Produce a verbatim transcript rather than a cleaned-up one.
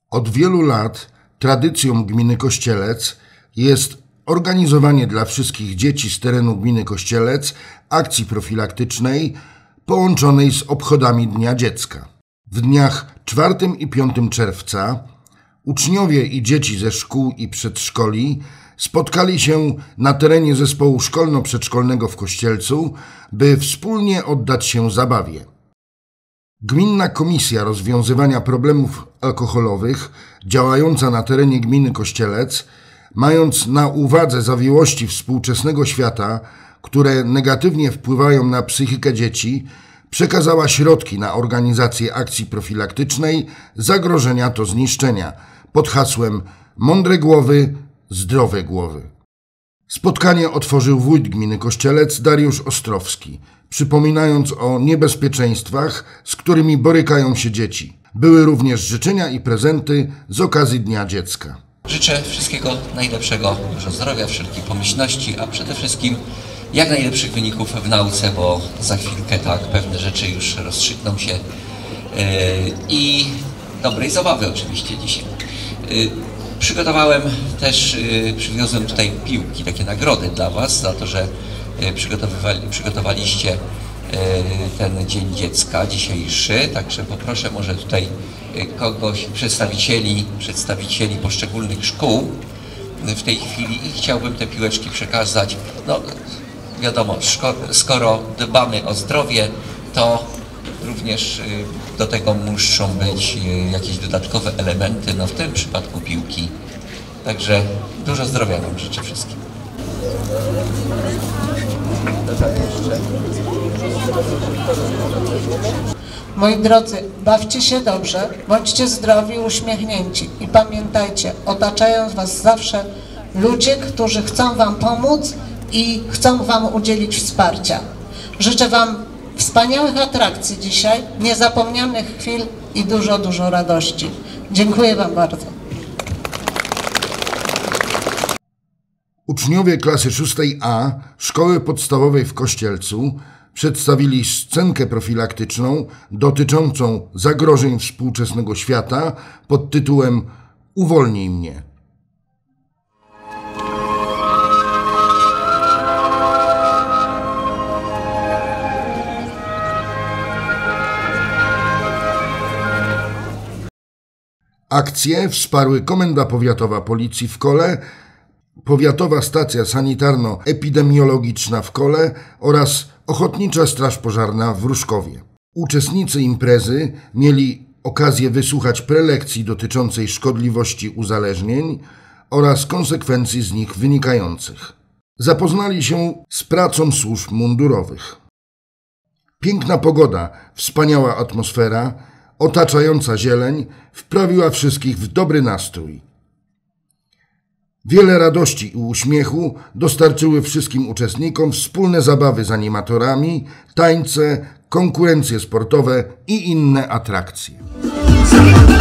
Od wielu lat tradycją gminy Kościelec jest organizowanie dla wszystkich dzieci z terenu gminy Kościelec akcji profilaktycznej połączonej z obchodami Dnia Dziecka. W dniach czwartego i piątego czerwca uczniowie i dzieci ze szkół i przedszkoli spotkali się na terenie zespołu szkolno-przedszkolnego w Kościelcu, by wspólnie oddać się zabawie. Gminna Komisja Rozwiązywania Problemów Alkoholowych, działająca na terenie gminy Kościelec, mając na uwadze zawiłości współczesnego świata, które negatywnie wpływają na psychikę dzieci, przekazała środki na organizację akcji profilaktycznej Zagrożenia to zniszczenia pod hasłem Mądre głowy, zdrowe głowy. Spotkanie otworzył wójt gminy Kościelec Dariusz Ostrowski, przypominając o niebezpieczeństwach, z którymi borykają się dzieci. Były również życzenia i prezenty z okazji Dnia Dziecka. Życzę wszystkiego najlepszego, dużo zdrowia, wszelkiej pomyślności, a przede wszystkim jak najlepszych wyników w nauce, bo za chwilkę tak pewne rzeczy już rozstrzygną się yy, i dobrej zabawy oczywiście dzisiaj. Yy, przygotowałem też, yy, przywiozłem tutaj piłki, takie nagrody dla Was za to, że yy, przygotowywali, przygotowaliście yy, ten Dzień Dziecka dzisiejszy, także poproszę może tutaj yy, kogoś, przedstawicieli, przedstawicieli poszczególnych szkół w tej chwili i chciałbym te piłeczki przekazać. No, wiadomo, skoro dbamy o zdrowie, to również do tego muszą być jakieś dodatkowe elementy, no w tym przypadku piłki. Także dużo zdrowia Wam życzę wszystkim. Moi drodzy, bawcie się dobrze, bądźcie zdrowi, uśmiechnięci i pamiętajcie, otaczają Was zawsze ludzie, którzy chcą Wam pomóc i chcą Wam udzielić wsparcia. Życzę Wam wspaniałych atrakcji dzisiaj, niezapomnianych chwil i dużo, dużo radości. Dziękuję Wam bardzo. Uczniowie klasy szóstej A Szkoły Podstawowej w Kościelcu przedstawili scenkę profilaktyczną dotyczącą zagrożeń współczesnego świata pod tytułem Uwolnij mnie. Akcję wsparły Komenda Powiatowa Policji w Kole, Powiatowa Stacja Sanitarno-Epidemiologiczna w Kole oraz Ochotnicza Straż Pożarna w Ruszkowie. Uczestnicy imprezy mieli okazję wysłuchać prelekcji dotyczącej szkodliwości uzależnień oraz konsekwencji z nich wynikających. Zapoznali się z pracą służb mundurowych. Piękna pogoda, wspaniała atmosfera, otaczająca zieleń wprawiła wszystkich w dobry nastrój. Wiele radości i uśmiechu dostarczyły wszystkim uczestnikom wspólne zabawy z animatorami, tańce, konkurencje sportowe i inne atrakcje.